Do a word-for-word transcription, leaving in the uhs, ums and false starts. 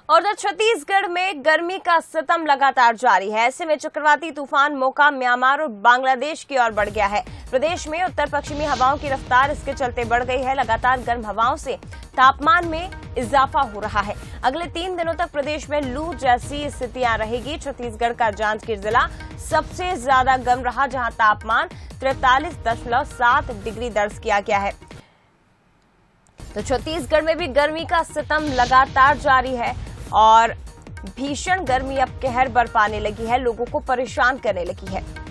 और उधर छत्तीसगढ़ में गर्मी का सितम लगातार जारी है। ऐसे में चक्रवाती तूफान मोका म्यांमार और बांग्लादेश की ओर बढ़ गया है। प्रदेश में उत्तर पश्चिमी हवाओं की रफ्तार इसके चलते बढ़ गई है। लगातार गर्म हवाओं से तापमान में इजाफा हो रहा है। अगले तीन दिनों तक प्रदेश में लू जैसी स्थितियां रहेगी। छत्तीसगढ़ का जांजगीर जिला सबसे ज्यादा गर्म रहा, जहां तापमान तैंतालीस दशमलव सात डिग्री दर्ज किया गया है। तो छत्तीसगढ़ में भी गर्मी का सितम लगातार जारी है और भीषण गर्मी अब कहर बरपाने लगी है, लोगों को परेशान करने लगी है।